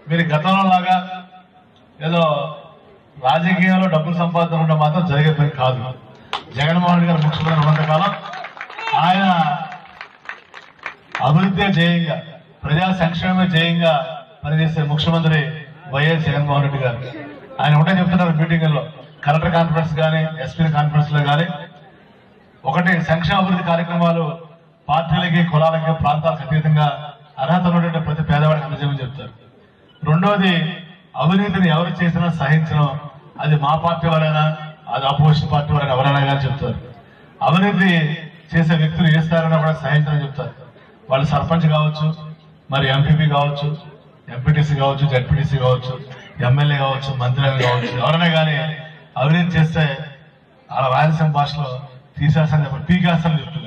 మీరు గతంలో లాగా ఏదో రాజకీయాల్లో డబ్బులు సంపాదించడం మాత్రం జరిగే పని కాదు. జగన్మోహన్ రెడ్డి గారు ముఖ్యమంత్రి ఉన్నంతకాలం ఆయన అభివృద్ధి ధ్యేయంగా, ప్రజా సంక్షేమమే ధ్యేయంగా పనిచేసే ముఖ్యమంత్రి వైఎస్ జగన్మోహన్ రెడ్డి గారు. ఆయన ఒకటే చెప్తున్నారు మీటింగుల్లో, కలెక్టర్ కాన్ఫరెన్స్ కానీ ఎస్పీ కాన్ఫరెన్స్ లో కానీ, ఒకటి సంక్షేమ అభివృద్ధి కార్యక్రమాలు పార్టీలకి, కులాలకి, ప్రాంతాలకు అతీతంగా అర్హత ఉన్నటువంటి ప్రతి పేదవాడికి అందజేయమని చెప్తారు. రెండోది, అవినీతిని ఎవరు చేసినా సహించడం, అది మా పార్టీ వారైనా అది అపోజిషన్ పార్టీ వారైనా ఎవరైనా కానీ చెప్తారు. అవినీతి చేసే వ్యక్తులు ఏ స్థాయిలో కూడా సహించడం చెప్తారు. వాళ్ళు సర్పంచ్ కావచ్చు, మరి ఎంపీపీ కావచ్చు, ఎంపీటీసీ కావచ్చు, జడ్పీటీసీ కావచ్చు, ఎమ్మెల్యే కావచ్చు, మంత్రి కావచ్చు, ఎవరైనా కానీ అవినీతి చేస్తే వాళ్ళ రాయలసీమ భాషలో తీసేస్తాను చెప్పి పీకేస్తాను చెప్తున్నారు.